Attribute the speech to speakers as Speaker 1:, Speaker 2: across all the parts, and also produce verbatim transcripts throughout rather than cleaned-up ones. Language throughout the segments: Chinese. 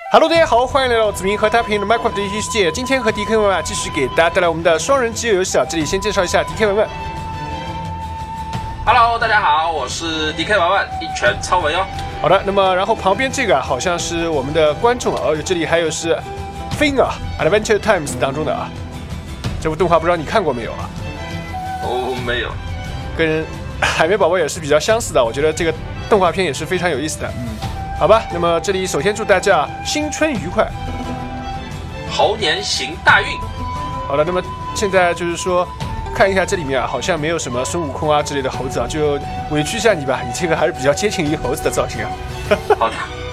Speaker 1: Hello， 大家好，欢迎来到子明和他评论的 Minecraft 游戏世界。今天和 D K 文文继续给大家带来我们的双人饥饿游戏啊。这里先介绍一下 D K 文文。
Speaker 2: Hello， 大家好，我是 D K 文文，一拳超文哟。
Speaker 1: 好的，那么然后旁边这个啊，好像是我们的观众啊，哦，这里还有是 Thing 啊 ，Adventure Times 当中的啊。这部动画不知道你看过没有啊？
Speaker 2: 哦，没有。
Speaker 1: 跟海绵宝宝也是比较相似的，我觉得这个动画片也是非常有意思的。嗯。好吧，那么这里首先祝大家新春愉快，
Speaker 2: 猴年行大运。
Speaker 1: 好了，那么现在就是说，看一下这里面啊，好像没有什么孙悟空啊之类的猴子啊，就委屈一下你吧，你这个还是比较接近于猴子的造型啊。
Speaker 2: 好的。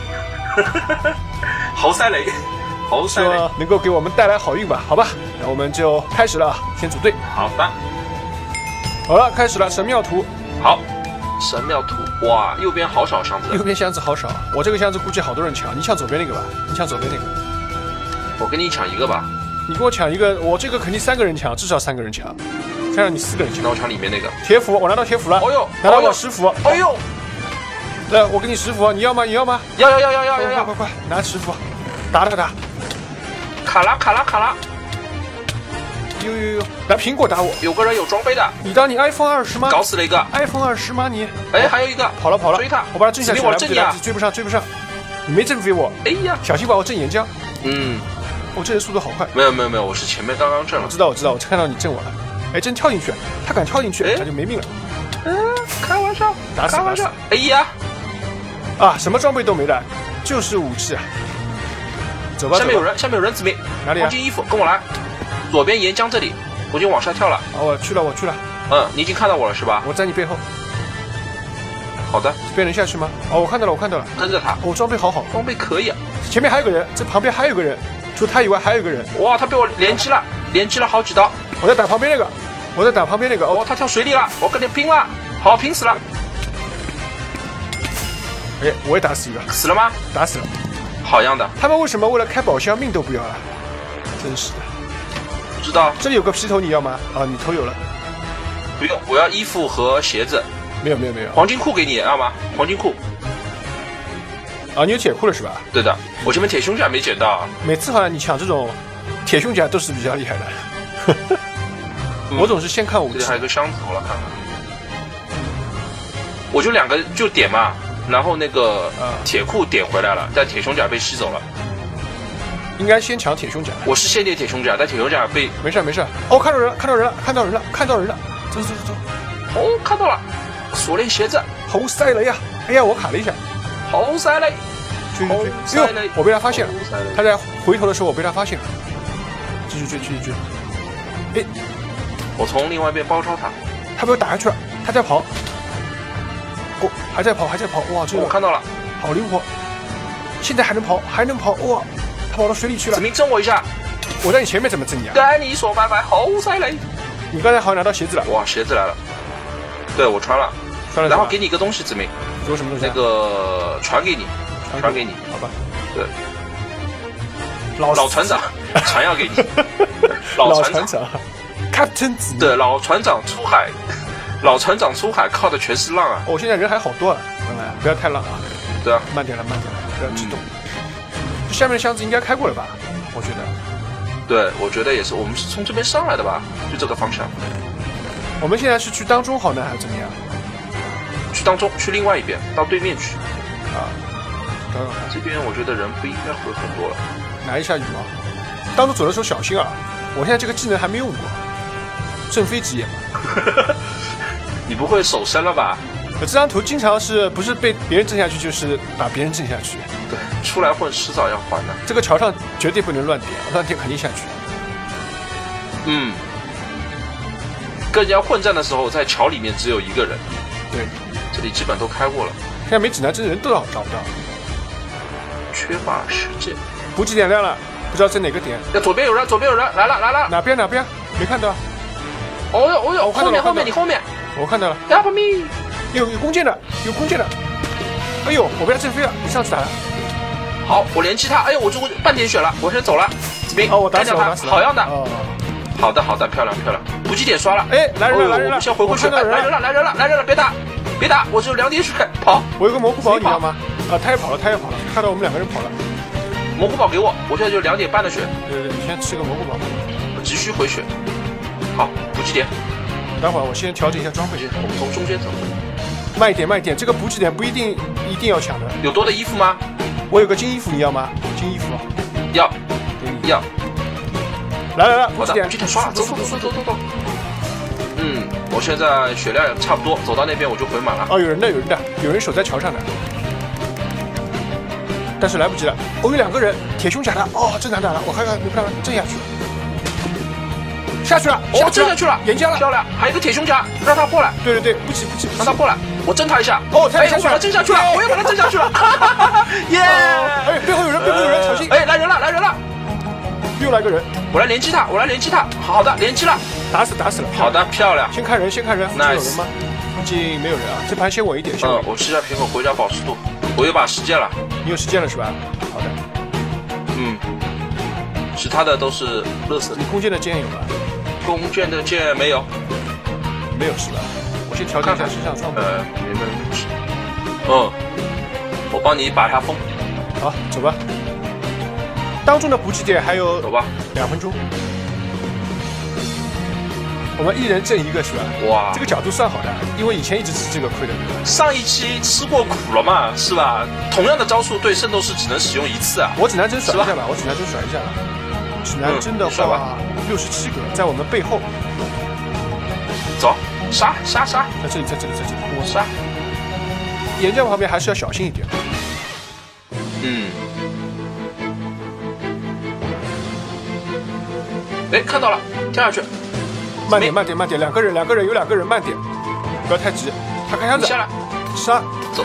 Speaker 2: 猴赛雷，猴赛雷，
Speaker 1: 能够给我们带来好运吧？好吧，那我们就开始了啊，先组队。
Speaker 2: 好的。
Speaker 1: 好了，开始了，神庙图。
Speaker 2: 好。神庙图，哇，右边好少箱子，
Speaker 1: 右边箱子好少，我这个箱子估计好多人抢，你抢左边那个吧，你抢左边那个，
Speaker 2: 我跟你抢一个吧，
Speaker 1: 你跟我抢一个，我这个肯定三个人抢，至少三个人抢，看让你四个人抢，
Speaker 2: 那我抢里面那个
Speaker 1: 铁斧，我拿到铁斧了，
Speaker 2: 哦呦，
Speaker 1: 拿到我石斧，
Speaker 2: 哎呦，
Speaker 1: 来，我给你石斧，你要吗？你要吗？
Speaker 2: 要要要要要要要，
Speaker 1: 快快快，拿石斧，打打打，
Speaker 2: 卡拉卡拉卡拉。
Speaker 1: 呦呦呦！拿苹果打我！
Speaker 2: 有个人有装备的，
Speaker 1: 你当你 iPhone 二十吗？
Speaker 2: 搞死了一个
Speaker 1: iPhone 二十吗你？
Speaker 2: 哎，还有一个
Speaker 1: 跑了跑了，
Speaker 2: 追他！
Speaker 1: 我把他震下去，
Speaker 2: 我震你啊！
Speaker 1: 追不上追不上，你没震飞我！
Speaker 2: 哎呀，
Speaker 1: 小心把我震岩浆！
Speaker 2: 嗯，
Speaker 1: 我震的速度好快。
Speaker 2: 没有没有没有，我是前面刚刚震了。
Speaker 1: 我知道我知道，我看到你震我了。哎，真跳进去，他敢跳进去，他就没命了。
Speaker 2: 嗯，开玩笑，
Speaker 1: 打死打死！
Speaker 2: 哎呀，
Speaker 1: 啊，什么装备都没了，就是武器啊！走吧，
Speaker 2: 下面有人，下面有人，子明，
Speaker 1: 哪里啊？
Speaker 2: 黄金衣服，跟我来，左边岩浆这里。我已经往下跳了，
Speaker 1: 啊，我去了，我去了。
Speaker 2: 嗯，你已经看到我了是吧？
Speaker 1: 我在你背后。
Speaker 2: 好的，
Speaker 1: 这边能下去吗？哦，我看到了，我看到了。
Speaker 2: 跟着他，
Speaker 1: 我装备好好，
Speaker 2: 装备可以啊。
Speaker 1: 前面还有个人，这旁边还有个人，除他以外还有个人。
Speaker 2: 哇，他被我连击了，连击了好几刀。
Speaker 1: 我在打旁边那个，我在打旁边那个。
Speaker 2: 哦，他跳水里了，我跟你拼了，好，拼死了。
Speaker 1: 哎，我也打死一个。
Speaker 2: 死了吗？
Speaker 1: 打死了。
Speaker 2: 好样的。
Speaker 1: 他们为什么为了开宝箱命都不要了？真是的。
Speaker 2: 知道
Speaker 1: 这里有个皮头，你要吗？啊，你头有了，
Speaker 2: 不用，我要衣服和鞋子。
Speaker 1: 没有没有没有，
Speaker 2: 黄金裤给你要吗？黄金裤。
Speaker 1: 啊，你有铁裤了是吧？
Speaker 2: 对的，我这边铁胸甲没捡到。
Speaker 1: 每次好像你抢这种铁胸甲都是比较厉害的。嗯、我总是先看武器。
Speaker 2: 这里还有个箱子，我来看看。我就两个就点嘛，然后那个铁裤点回来了，但铁胸甲被吸走了。
Speaker 1: 应该先抢铁胸甲。
Speaker 2: 我是先点铁胸甲，但铁胸甲被……
Speaker 1: 没事没事。哦，看到人了，看到人了，看到人了，看到人了！走走走走。
Speaker 2: 哦，看到了，锁链鞋子。
Speaker 1: 猴赛雷呀！哎呀，我卡了一下。
Speaker 2: 猴赛雷，
Speaker 1: 追追追！哎呦，我被他发现了。他在回头的时候，我被他发现了。继续追，继续追。哎，
Speaker 2: 我从另外一边包抄他。
Speaker 1: 他被我打下去了，他在跑。哦，还在跑，还在跑！哇，这个
Speaker 2: 我看到了，
Speaker 1: 好灵活。现在还能跑，还能跑！哇！跑到水里去了。
Speaker 2: 子明震我一下，
Speaker 1: 我在你前面怎么震你啊？
Speaker 2: 该你说拜拜，猴赛雷。
Speaker 1: 你刚才好像拿到鞋子了。
Speaker 2: 哇，鞋子来了。对，我穿了，
Speaker 1: 穿了。
Speaker 2: 然后给你一个东西，子明。
Speaker 1: 给我什么东西？
Speaker 2: 那个传给你，传给你。
Speaker 1: 好吧。
Speaker 2: 对。
Speaker 1: 老
Speaker 2: 老船长，船要给你。
Speaker 1: 老船长 ，Captain 子明。
Speaker 2: 对，老船长出海，老船长出海靠的全是浪啊。
Speaker 1: 哦，现在人还好多啊，不要太浪啊。
Speaker 2: 对啊，
Speaker 1: 慢点了，慢点了，不要激动。下面的箱子应该开过了吧？我觉得。
Speaker 2: 对，我觉得也是。我们是从这边上来的吧？就这个方向。
Speaker 1: 我们现在是去当中好呢，还是怎么样？
Speaker 2: 去当中，去另外一边，到对面去。
Speaker 1: 啊。当中
Speaker 2: 这边我觉得人不应该会很多了。
Speaker 1: 拿一下羽毛。当中走的时候小心啊！我现在这个技能还没用过，震飞职业嘛。
Speaker 2: 你不会手伸了吧？
Speaker 1: 这张图经常是不是被别人震下去，就是把别人震下去。
Speaker 2: 对，出来混迟早要还的。
Speaker 1: 这个桥上绝对不能乱点，乱点肯定下去。
Speaker 2: 嗯，跟人家混战的时候，在桥里面只有一个人。
Speaker 1: 对，
Speaker 2: 这里基本都开过了。
Speaker 1: 现在没指南针的人都找找不到。
Speaker 2: 缺乏实践。
Speaker 1: 补给点亮了，不知道在哪个点。
Speaker 2: 那左边有人，左边有人，来了来了。
Speaker 1: 哪边哪边？没看到。
Speaker 2: 哦哟哦哟，后面后面你后面。
Speaker 1: 我看到了。
Speaker 2: Help me！
Speaker 1: 有有弓箭的，有弓箭的。哎呦，我被他震飞了！你上次打了。
Speaker 2: 好，我连击他。哎呦，我就半点血了，我先走了。子明，
Speaker 1: 哦，我打死了，我打死了。
Speaker 2: 好样的。
Speaker 1: 哦。
Speaker 2: 好的好的，漂亮漂亮。补给点刷了。
Speaker 1: 哎，来人了来人了！
Speaker 2: 我们先回过去。来人了来人了来人了，别打别打，我只有两滴血，跑。
Speaker 1: 我有个蘑菇宝，你知道吗？啊，他也跑了，他也跑了，看到我们两个人跑了。
Speaker 2: 蘑菇宝给我，我现在就两点半的血。
Speaker 1: 对对，你先吃个蘑菇宝。
Speaker 2: 我急需回血。好，补给点。
Speaker 1: 待会儿我先调整一下装备。
Speaker 2: 我们从中间走。
Speaker 1: 慢一点，慢一点，这个补给点不一定一定要抢的。
Speaker 2: 有多的衣服吗？
Speaker 1: 我有个金衣服，你要吗？金衣服。
Speaker 2: 要。
Speaker 1: 给你。
Speaker 2: 要。
Speaker 1: 来来来，补给点。
Speaker 2: 补给点刷了，走走走走走走走。嗯，我现在血量也差不多，走到那边我就回满了。
Speaker 1: 哦，有人的，有人的，有人守在桥上的。但是来不及了，我、哦、有两个人，铁胸甲的，哦，正常打了，我看看没看到，震下去了，下去了，
Speaker 2: 哦，震下去了，
Speaker 1: 岩浆了，
Speaker 2: 漂亮，还有一个铁胸甲，让他过来，
Speaker 1: 对对对，不急不急，
Speaker 2: 让他过来，我震他一下，
Speaker 1: 哦，他
Speaker 2: 哎，我把他震下去了，我又把他震下去了，耶！
Speaker 1: 哎，背后有人，背后有人，小心！
Speaker 2: 哎，来人了，来人了，
Speaker 1: 又来个人，
Speaker 2: 我来连击他，我来连击他，好的，连击了，
Speaker 1: 打死打死了，
Speaker 2: 好的，漂亮，
Speaker 1: 先看人，先看人，附近有人吗？
Speaker 2: Nice
Speaker 1: 附近没有人啊，这盘先稳一点，先稳。
Speaker 2: 嗯，我吃下苹果回家保湿度，我有把实剑了，
Speaker 1: 你有实剑了是吧？好的。
Speaker 2: 嗯，其他的都是垃圾。
Speaker 1: 你弓箭的剑有吗？
Speaker 2: 弓箭的剑没有，
Speaker 1: 没有是吧？我先调整一下身上装备。
Speaker 2: 呃，没没没事。嗯，我帮你把它封。
Speaker 1: 好，走吧。当中的补给点还有
Speaker 2: 走吧，
Speaker 1: 两分钟。我们一人挣一个是吧？
Speaker 2: 哇，
Speaker 1: 这个角度算好的，因为以前一直吃这个亏的，对吧？
Speaker 2: 上一期吃过苦了嘛，是吧？同样的招数对圣斗士只能使用一次啊。
Speaker 1: 我指南针甩一下吧，我指南针甩一下。指南针的话，六十七个，在我们背后。
Speaker 2: 走，杀杀杀！
Speaker 1: 在这里，在这里，在这里，
Speaker 2: 我杀。
Speaker 1: 岩浆旁边还是要小心一点。
Speaker 2: 嗯。哎，看到了，跳下去。
Speaker 1: 慢点，慢点，慢点，两个人，两个人，有两个人，慢点，不要太急。他开箱子，
Speaker 2: 下来，
Speaker 1: 杀，
Speaker 2: 走，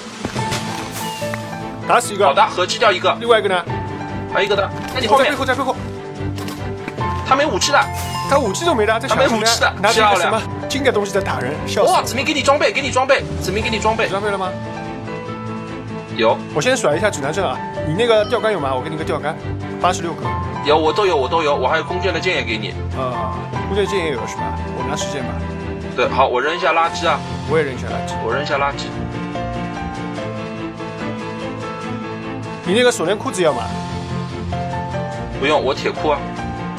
Speaker 1: 打死一个，
Speaker 2: 好的，合击掉一个，
Speaker 1: 另外一个呢？
Speaker 2: 还有一个的，在你后面，
Speaker 1: 在背后，在背后，
Speaker 2: 他没武器的，
Speaker 1: 他武器都没的，在
Speaker 2: 他没武器的，
Speaker 1: 拿着一个什么金的东西在打人，笑死！
Speaker 2: 哇，子明给你装备，给你装备，子明给你装备，
Speaker 1: 装备了吗？
Speaker 2: 有，
Speaker 1: 我先甩一下指南针啊，你那个钓竿有吗？我给你个钓竿，八十六个，
Speaker 2: 有，我都有，我都有，我还有弓箭的剑也给你，
Speaker 1: 啊。 弓箭剑也有是吧？我拿实剑吧。
Speaker 2: 对，好，我扔一下垃圾啊。
Speaker 1: 我也扔一下垃圾。
Speaker 2: 我扔一下垃圾。
Speaker 1: 你那个锁链裤子要吗？
Speaker 2: 不用，我铁裤啊。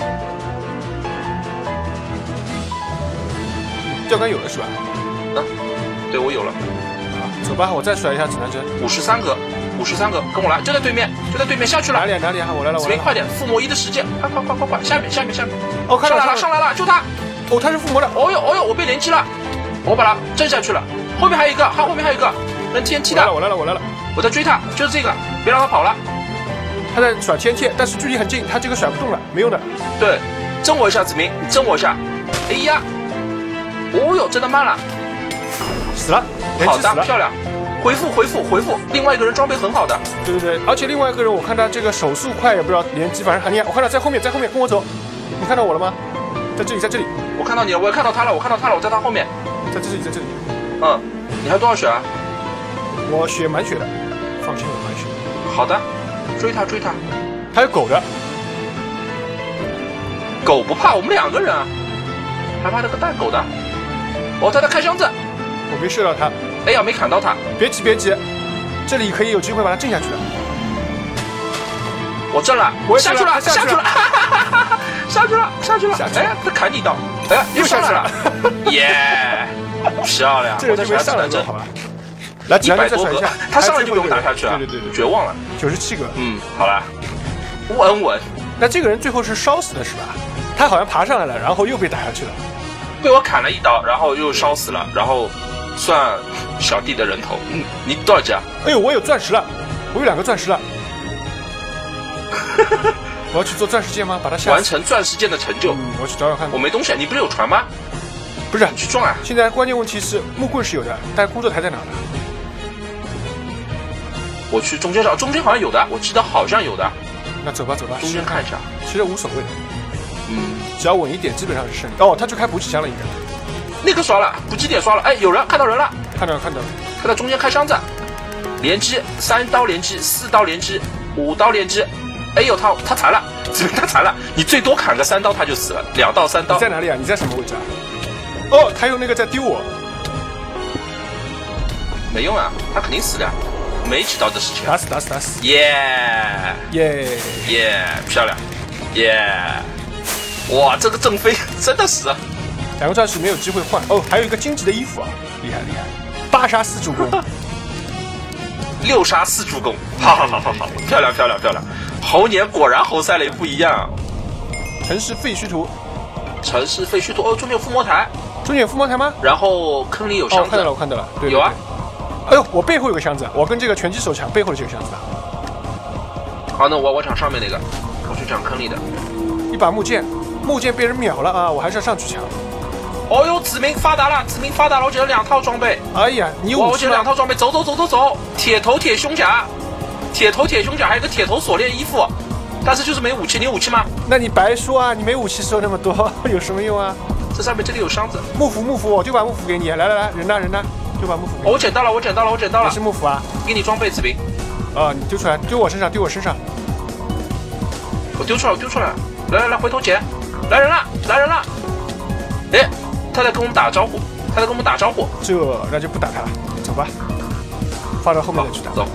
Speaker 1: 钓竿有了是吧？
Speaker 2: 啊，对我有了。
Speaker 1: 啊，走吧，我再甩一下指南针。
Speaker 2: 五十三个，五十三个，跟我来，就在对面，就在对面，下去了。
Speaker 1: 哪里啊？哪里啊？我来了，我来了。
Speaker 2: 快点，附魔一的实践，快快快快快，下面下面下面。
Speaker 1: 哦，看到
Speaker 2: 上来了，上来了，就他！
Speaker 1: 哦，他是附魔的。
Speaker 2: 哦哟，哦哟，我被连击了，我把他震下去了。后面还有一个，他后面还有一个扔 T N T 的。
Speaker 1: 我来了，我来了，
Speaker 2: 我在追他，就是这个，别让他跑了。
Speaker 1: 他在甩 T N T，但是距离很近，他这个甩不动了，没用的。
Speaker 2: 对，震我一下，子明，你震我一下。哎呀，哦哟，震得慢了，
Speaker 1: 死了，
Speaker 2: 好的，漂亮。回复回复回复，另外一个人装备很好的。
Speaker 1: 对对对，而且另外一个人我看他这个手速快，也不知道连击，反正很厉害。我看到在后面，在后面跟我走，你看到我了吗？ 在这里，在这里，
Speaker 2: 我看到你了，我也看到他了，我看到他了，我在他后面，
Speaker 1: 在这里，在这里。
Speaker 2: 嗯，你还多少血啊？
Speaker 1: 我血满血的，放心，我满血。
Speaker 2: 好的，追他，追他。
Speaker 1: 还有狗的，
Speaker 2: 狗不怕，我们两个人啊，还怕那个带狗的。哦，他在开箱子，
Speaker 1: 我没射到他。
Speaker 2: 哎呀，没砍到他。
Speaker 1: 别急，别急，这里可以有机会把他震下去的。
Speaker 2: 我震了，
Speaker 1: 我
Speaker 2: 下去了，下去了。下去了，下去了！哎，他砍你一刀，哎，又上来了，耶，漂亮！
Speaker 1: 这人就没上来就好了。来，
Speaker 2: 一百多个，他上来就给我打下去了，
Speaker 1: 对对对，
Speaker 2: 绝望了。
Speaker 1: 九十七个，
Speaker 2: 嗯，好了，稳稳。
Speaker 1: 那这个人最后是烧死的是吧？他好像爬上来了，然后又被打下去了，
Speaker 2: 被我砍了一刀，然后又烧死了，然后算小弟的人头。嗯，你多少级啊？
Speaker 1: 哎呦，我有钻石了，我有两个钻石了。我要去做钻石剑吗？把它下
Speaker 2: 完成钻石剑的成就。
Speaker 1: 嗯，我去找找看。
Speaker 2: 我没东西，你不是有船吗？
Speaker 1: 不是，
Speaker 2: 你去撞啊！
Speaker 1: 现在关键问题是木棍是有的，但工作台在哪呢？
Speaker 2: 我去中间找，中间好像有的，我记得好像有的。
Speaker 1: 那走吧，走吧，
Speaker 2: 中间看一下。
Speaker 1: 其实无所谓的，
Speaker 2: 嗯，
Speaker 1: 只要稳一点，基本上是胜利。哦，他去开补给箱了，应该。
Speaker 2: 那个刷了，补给点刷了。哎，有人看到人了，
Speaker 1: 看到了，看到了。
Speaker 2: 他在中间开箱子，连击，三刀连击，四刀连击，五刀连击。哎呦，他他残了，他残了！你最多砍个三刀他就死了，两到三刀。
Speaker 1: 你在哪里啊？你在什么位置啊？哦，他用那个在丢我，
Speaker 2: 没用啊，他肯定死了。 没几刀的事情。
Speaker 1: 打死打死打死！
Speaker 2: 耶
Speaker 1: 耶
Speaker 2: 耶，漂亮！耶！哇，这个郑飞真的是，
Speaker 1: 两个战士没有机会换哦，还有一个荆棘的衣服啊，厉害厉害！八杀四助攻，
Speaker 2: 六杀四助攻，好好好好好，漂亮漂亮漂亮！猴年果然猴赛雷不一样。
Speaker 1: 城市废墟图，
Speaker 2: 城市废墟图哦，中间有附魔台，
Speaker 1: 中间有附魔台吗？
Speaker 2: 然后坑里有箱
Speaker 1: 哦，
Speaker 2: 子，
Speaker 1: 看到了，我看到了，对，
Speaker 2: 有啊。
Speaker 1: 哎呦，我背后有个箱子，我跟这个拳击手抢背后的这个箱子吧。
Speaker 2: 好，那我我抢上面那个，我去抢坑里的。
Speaker 1: 一把木剑，木剑被人秒了啊！我还是要上去抢。
Speaker 2: 哦呦，子明发达了，子明发达了，我捡了两套装备。
Speaker 1: 哎呀，你有
Speaker 2: 哇，
Speaker 1: 武器吗
Speaker 2: 我捡了两？套装备，走走走走走，铁头铁胸甲，铁头铁胸甲，还有个铁头锁链衣服，但是就是没武器。你有武器吗？
Speaker 1: 那你白说啊！你没武器收那么多，有什么用啊？
Speaker 2: 这上面这里有箱子。
Speaker 1: 幕府幕府，我丢把幕府给你。来来来，人呢人呢？丢把幕府给
Speaker 2: 哦，
Speaker 1: 你。
Speaker 2: 我捡到了，我捡到了，我捡到了
Speaker 1: 也是。幕府啊！
Speaker 2: 给你装备，子明。
Speaker 1: 啊，你丢出来，丢我身上，丢我身上。
Speaker 2: 我丢出来，我丢出来了。来来来，回头捡。来人了，来人了。哎，他在跟我们打招呼，他在跟我们打招呼。
Speaker 1: 这那就不打他了，走吧，放到后面再去打。
Speaker 2: 走。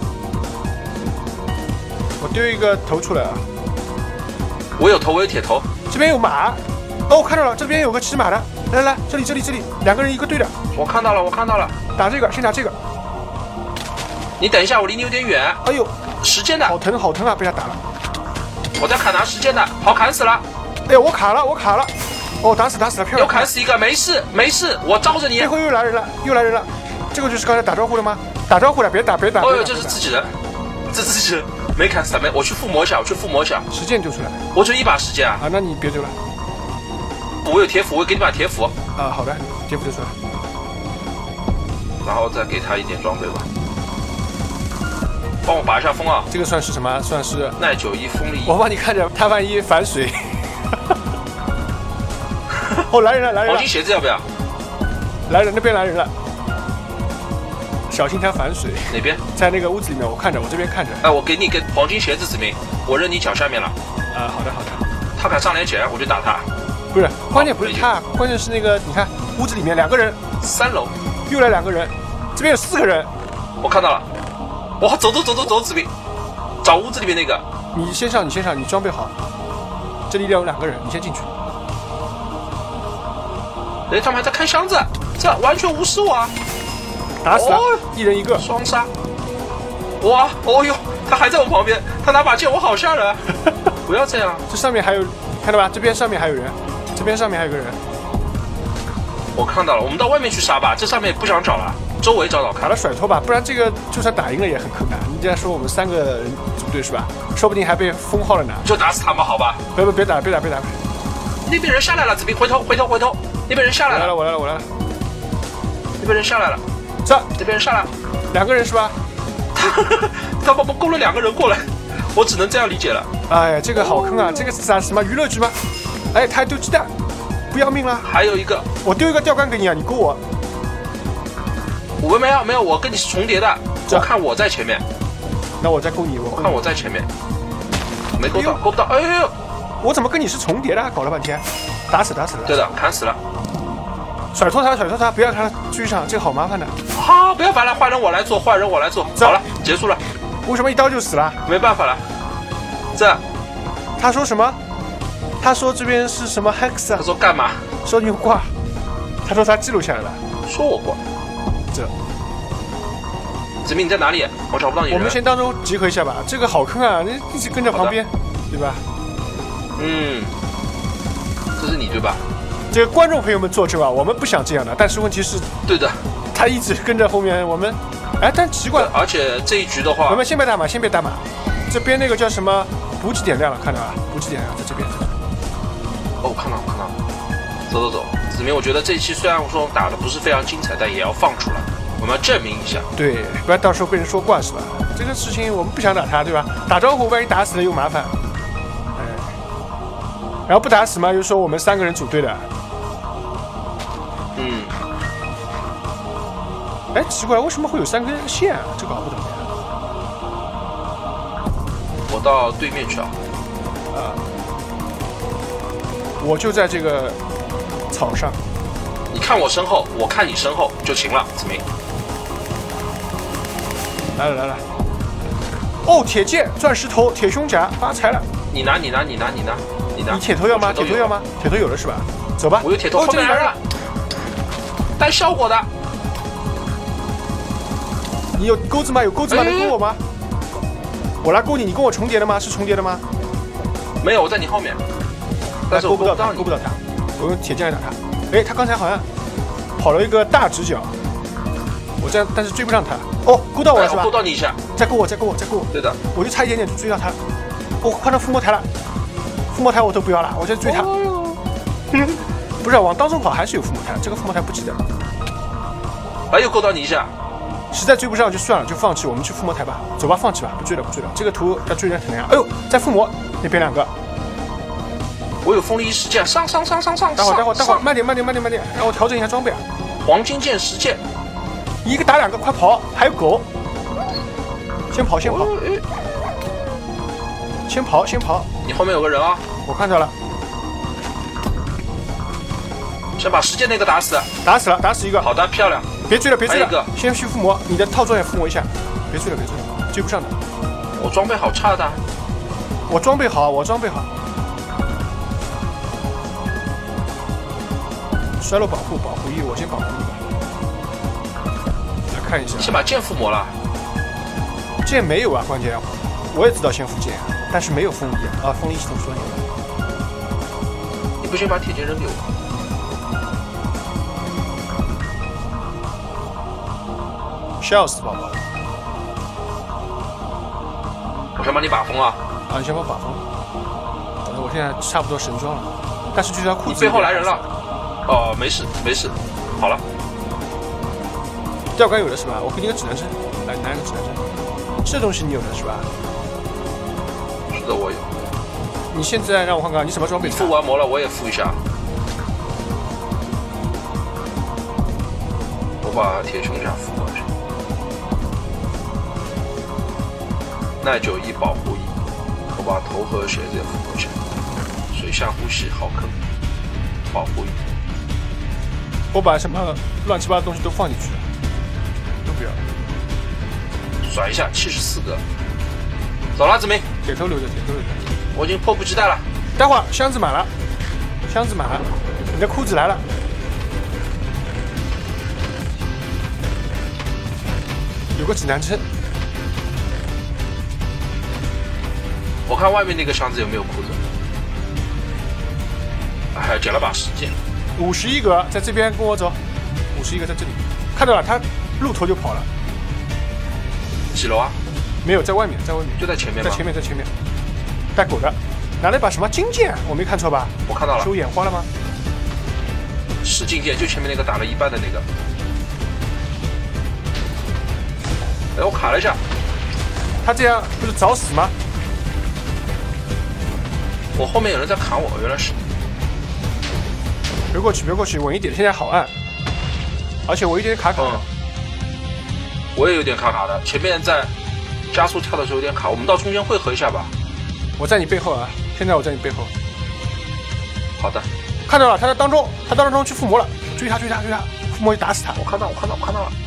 Speaker 1: 我丢一个头出来啊！
Speaker 2: 我有头，我有铁头。
Speaker 1: 这边有马，哦，我看到了，这边有个骑马的。来来来，这里这里这里，两个人一个队的，
Speaker 2: 我看到了，我看到了。
Speaker 1: 打这个，先打这个。
Speaker 2: 你等一下，我离你有点远。
Speaker 1: 哎呦，
Speaker 2: 时间的，
Speaker 1: 好疼好疼啊！被他打了。
Speaker 2: 我在砍拿时间的，好砍死了。
Speaker 1: 哎呀，我卡了，我卡了。哦，打死打死了，漂亮！
Speaker 2: 又砍死一个，没事没事，我罩着你。
Speaker 1: 背后又来人了，又来人了。这个就是刚才打招呼的吗？打招呼了，别打别打。
Speaker 2: 哦呦，这是自己人，这是自己人，没砍死他，没。我去附魔一下，我去附魔一下。
Speaker 1: 实剑丢出来
Speaker 2: 我只有一把时间啊。
Speaker 1: 啊，那你别丢了。
Speaker 2: 我有铁斧，我给你把铁斧。
Speaker 1: 啊，好的，铁斧丢出来。
Speaker 2: 然后再给他一点装备吧。帮我拔一下风啊！
Speaker 1: 这个算是什么？算是
Speaker 2: 耐久一风力一。
Speaker 1: 我帮你看着，他万一反水。哦，来人了，来人了！
Speaker 2: 黄金鞋子要不要？
Speaker 1: 来人，那边来人了，小心他反水。
Speaker 2: 哪边？
Speaker 1: 在那个屋子里面，我看着，我这边看着。
Speaker 2: 哎，我给你个黄金鞋子，子明，我扔你脚下面了。
Speaker 1: 啊，好的好的。
Speaker 2: 他敢上来前，我就打他。
Speaker 1: 不是，关键不是他，关键是那个，你看屋子里面两个人，
Speaker 2: 三楼
Speaker 1: 又来两个人，这边有四个人。
Speaker 2: 我看到了。哇，走走走走走，子明，找屋子里面那个。
Speaker 1: 你先上，你先上，你装备好。这里有两个人，你先进去。
Speaker 2: 哎，他们还在看箱子，这完全无视我啊！
Speaker 1: 打死了，
Speaker 2: 哦、
Speaker 1: 一人一个，
Speaker 2: 双杀。哇，哦呦，他还在我旁边，他拿把剑，我好吓人、啊。不要这样。
Speaker 1: 这上面还有，看到吧？这边上面还有人，这边上面还有个人。
Speaker 2: 我看到了，我们到外面去杀吧，这上面不想找了，周围找找看。
Speaker 1: 打了甩脱吧，不然这个就算打赢了也很困难。你这样说我们三个人组队是吧？说不定还被封号了呢。
Speaker 2: 就打死他们好吧？
Speaker 1: 别别别打，别打，别打！
Speaker 2: 那边人下来了，子明，回头回头回头，那边人下来了，
Speaker 1: 我来了，我来了，我来了。
Speaker 2: 那边人下来了，
Speaker 1: 这
Speaker 2: 这边人下来了，
Speaker 1: 两个人是吧？
Speaker 2: 他他把我勾了两个人过来，我只能这样理解了。
Speaker 1: 哎呀，这个好坑啊！这个是啥什么娱乐局吗？哎，他还丢鸡蛋，不要命了！
Speaker 2: 还有一个，
Speaker 1: 我丢一个钓竿给你啊，你勾我。
Speaker 2: 我没有没有，我跟你是重叠的。我看我在前面，
Speaker 1: 那我再勾你，我
Speaker 2: 我看我在前面，没勾到，勾不到。哎呦，
Speaker 1: 我怎么跟你是重叠的？搞了半天，打死打死了。
Speaker 2: 对的，砍死了。
Speaker 1: 甩脱他，甩脱他，不要让他追上，这个好麻烦的。
Speaker 2: 好，不要烦了，坏人我来做，坏人我来做。好了，结束了。
Speaker 1: 为什么一刀就死了？
Speaker 2: 没办法了。这，
Speaker 1: 他说什么？他说这边是什么 hex 啊？
Speaker 2: 他说干嘛？
Speaker 1: 说你有挂。他说他记录下来了。
Speaker 2: 说我挂。
Speaker 1: 这。
Speaker 2: 子明你在哪里？我找不到你人。
Speaker 1: 我们先当中集合一下吧。这个好坑啊，你一直跟着旁边，对吧？
Speaker 2: 嗯，这是你对吧？
Speaker 1: 这个观众朋友们作证啊，我们不想这样的，但是问题是，
Speaker 2: 对的，
Speaker 1: 他一直跟着后面我们，哎，但奇怪，
Speaker 2: 而且这一局的话，
Speaker 1: 我们先别打码，先别打码，这边那个叫什么补给点亮了，看到吧？补给点亮在这边。
Speaker 2: 哦，看到看到，走走走，子明，我觉得这一期虽然我说打的不是非常精彩，但也要放出来，我们要证明一下。
Speaker 1: 对，不然到时候被人说惯是吧？这个事情我们不想打他，对吧？打招呼万一打死了又麻烦，哎，然后不打死嘛，又说我们三个人组队的。
Speaker 2: 嗯，
Speaker 1: 哎，奇怪，为什么会有三根线啊？这搞不懂呀。
Speaker 2: 我到对面去啊。
Speaker 1: 啊，我就在这个草上。
Speaker 2: 你看我身后，我看你身后就行了，子明。
Speaker 1: 来了来了。 哦，铁剑、钻石头、铁胸甲，发财了！
Speaker 2: 你拿，你拿，你拿，你拿，你拿。
Speaker 1: 你铁头要吗？铁头要吗？铁头有了是吧？走吧。
Speaker 2: 我有铁头，
Speaker 1: 哦、
Speaker 2: 后面来了，带效果的。
Speaker 1: 你有钩子吗？有钩子吗？能勾我吗？我来勾你，你跟我重叠的吗？是重叠的吗？
Speaker 2: 没有，我在你后面。但是
Speaker 1: 勾不到
Speaker 2: 他，
Speaker 1: 勾不到他。我用铁剑来打他。哎，他刚才好像跑了一个大直角，我这样但是追不上他。哦，勾到我了是吧？
Speaker 2: 勾到你一下。
Speaker 1: 再勾我，再勾我，再勾我。
Speaker 2: 对的。
Speaker 1: 我就差一点点就追到他了。我看到附魔台了，附魔台我都不要了，我就追他。哦、不是往当中跑还是有附魔台，这个附魔台不记得了。
Speaker 2: 哎，又勾到你一下。
Speaker 1: 实在追不上就算了，就放弃。我们去附魔台吧，走吧，放弃吧，不追了，不追了。这个图要追人很难。哎呦，在附魔那边两个。
Speaker 2: 我有风力实践，上上上上上！
Speaker 1: 待会儿待会儿待会儿，慢点慢点慢点慢点，让我调整一下装备啊。
Speaker 2: 黄金剑实践，
Speaker 1: 一个打两个，快跑！还有狗，先跑先跑，先跑先跑。
Speaker 2: 你后面有个人啊，
Speaker 1: 我看到了。
Speaker 2: 先把实践那个打死，
Speaker 1: 打死了，打死一个。
Speaker 2: 好的，漂亮。
Speaker 1: 别追了，别追了，
Speaker 2: 还有一个
Speaker 1: 先去附魔，你的套装也附魔一下。别追了，别追了，追不上的。
Speaker 2: 我装备好差的。
Speaker 1: 我装备好，我装备好。衰落保护，保护一，我先保护一个。来看一下。
Speaker 2: 先把剑附魔了。
Speaker 1: 剑没有啊，关键我也知道先附剑，但是没有风力啊，风力系统说你了。
Speaker 2: 你不行，把铁剑扔给我。
Speaker 1: 笑死宝宝！
Speaker 2: 我先把你把风啊！
Speaker 1: 啊，你先把我把风。反正我现在差不多神装了，但是这条裤子
Speaker 2: 背后来人了。哦，没事没事，好了。
Speaker 1: 钓竿有的是吧？我给你个指南针，来拿一个指南针。这东西你有的是吧？
Speaker 2: 是的，我有。
Speaker 1: 你现在让我看看你什么装备？
Speaker 2: 你附完魔了，我也附一下。我把铁胸甲附过去。耐久一，保护一。我把头和鞋子也附过去。水下呼吸，好坑，保护一。
Speaker 1: 我把什么乱七八糟的东西都放进去了，都不要了。
Speaker 2: 甩一下，七十四个。走了，子明。
Speaker 1: 铁头留着，铁头留着。
Speaker 2: 我已经迫不及待了。
Speaker 1: 待会儿箱子满了，箱子满了，你的裤子来了。有个指南针。
Speaker 2: 我看外面那个箱子有没有裤子。哎，捡了把石剑。
Speaker 1: 五十一个在这边跟我走，五十一个在这里，看到了，他露头就跑了。
Speaker 2: 几楼啊？
Speaker 1: 没有，在外面，在外面，
Speaker 2: 就在前面吗？
Speaker 1: 在前面，在前面。带狗的，拿了一把什么金剑？我没看错吧？
Speaker 2: 我看到了。
Speaker 1: 是我眼花了吗？
Speaker 2: 是金剑，就前面那个打了一半的那个。哎，我卡了一下。
Speaker 1: 他这样不是找死吗？
Speaker 2: 我后面有人在砍我，原来是。
Speaker 1: 别过去，别过去，稳一点。现在好暗，而且我有点卡卡的。
Speaker 2: 嗯、我也有点卡卡的，前面在加速跳的时候有点卡。我们到中间汇合一下吧。
Speaker 1: 我在你背后啊，现在我在你背后。
Speaker 2: 好的，
Speaker 1: 看到了，他在当中，他当中去附魔了，追他，追他，追他，附魔就打死他。
Speaker 2: 我看到，我看到，我看到了。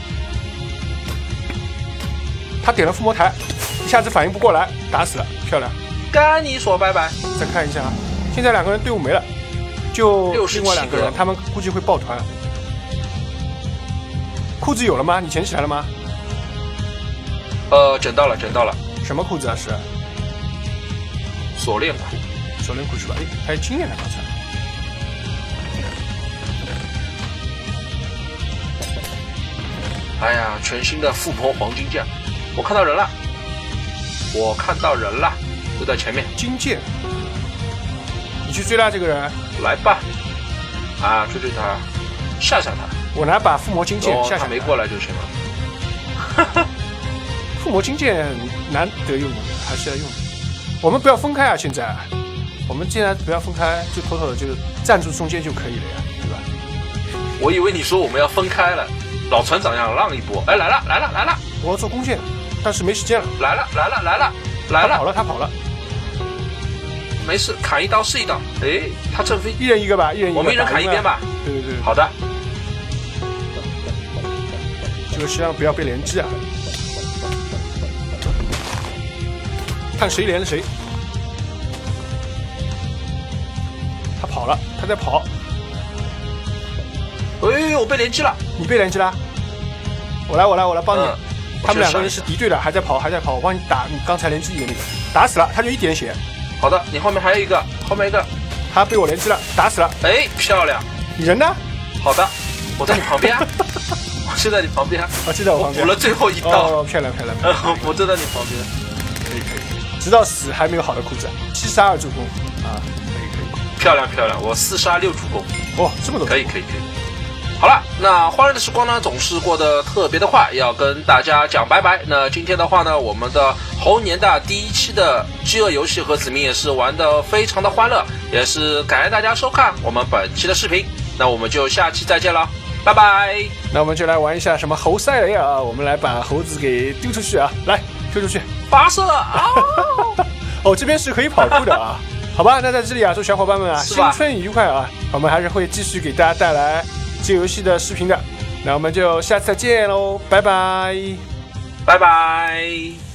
Speaker 1: 他点了附魔台，一下子反应不过来，打死了，漂亮。
Speaker 2: 跟你说拜拜。
Speaker 1: 再看一下啊，现在两个人队伍没了。就另外两个人，他们估计会抱团。裤子有了吗？你捡起来了吗？
Speaker 2: 呃，捡到了，捡到了。
Speaker 1: 什么裤子啊？是
Speaker 2: 锁链裤。
Speaker 1: 锁链裤是吧？哎，还有经验呢，刚才。
Speaker 2: 哎呀，全新的附魔黄金剑，我看到人了，我看到人了，就在前面。
Speaker 1: 金剑，你去追他这个人。
Speaker 2: 来吧，啊，追追他，吓吓他。
Speaker 1: 我拿把附魔金剑吓吓他。
Speaker 2: 他没过来就行了。
Speaker 1: 附魔金剑难得用，还是要用的。我们不要分开啊！现在，我们既然不要分开，就妥妥的就站住中间就可以了呀，对吧？
Speaker 2: 我以为你说我们要分开了，老船长要让一波。哎，来了来了来了！
Speaker 1: 我要做弓箭，但是没时间了。
Speaker 2: 来了来了来了来了！
Speaker 1: 他跑了，他跑了。
Speaker 2: 没事，砍一刀是一刀。哎，他正飞，
Speaker 1: 一人一个吧，一人一个。
Speaker 2: 我们一人砍一边吧。
Speaker 1: 对对对。
Speaker 2: 好的。
Speaker 1: 这个实际上不要被连击啊。 看谁连了谁。他跑了，他在跑。
Speaker 2: 哎，我被连击了。
Speaker 1: 你被连击了？我来，我来，我来帮你。
Speaker 2: 嗯、
Speaker 1: 他们两个人是敌对的，还在跑，还在跑。我帮你打你刚才连击你的那个，打死了，他就一点血。
Speaker 2: 好的，你后面还有一个，后面一个。
Speaker 1: 他被我连击了，打死了。
Speaker 2: 哎，漂亮。
Speaker 1: 你人呢？
Speaker 2: 好的，我在你旁边啊。我就在你旁边啊。
Speaker 1: 我就在我旁边。
Speaker 2: 补了最后一刀。
Speaker 1: 哦，漂亮漂亮。漂亮
Speaker 2: 我就在你旁边。
Speaker 1: 可以可以。直到死还没有好的裤子，七十二助攻啊，可以可以。
Speaker 2: 漂亮漂亮，我四十二六助攻。
Speaker 1: 哦，这么多。
Speaker 2: 可以可以可以。好了，那欢乐的时光呢，总是过得特别的快，要跟大家讲拜拜。那今天的话呢，我们的猴年的第一期的饥饿游戏和子明也是玩得非常的欢乐，也是感谢大家收看我们本期的视频。那我们就下期再见了，拜拜。
Speaker 1: 那我们就来玩一下什么猴赛雷啊！我们来把猴子给丢出去啊！来，丢出去，
Speaker 2: 发射啊！
Speaker 1: 哦，这边是可以跑酷的啊。好吧，那在这里啊，祝小伙伴们啊新春愉快啊！我们还是会继续给大家带来这游戏的视频的，那我们就下次再见喽，拜拜，
Speaker 2: 拜拜。